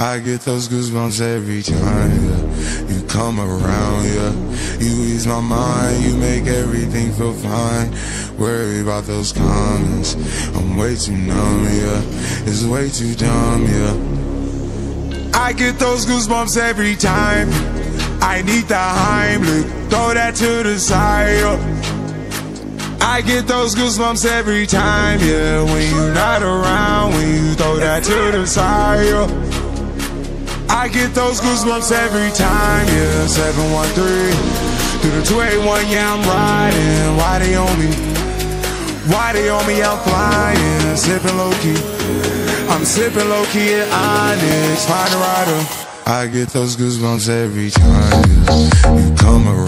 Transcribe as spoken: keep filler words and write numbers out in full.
I get those goosebumps every time, yeah. You come around, yeah. You ease my mind, you make everything feel fine. Worry about those comments, I'm way too numb, yeah. It's way too dumb, yeah. I get those goosebumps every time. I need the Heimlich, throw that to the side, yeah. I get those goosebumps every time, yeah. When you're not around, when you throw that to the side, yeah. I get those goosebumps every time, yeah. seven one three through the two eight one, yeah, I'm riding. Why they on me? Why they on me? I'm flying, sipping low-key. I'm sipping low-key at Onyx, find a rider. I get those goosebumps every time, yeah. You come around.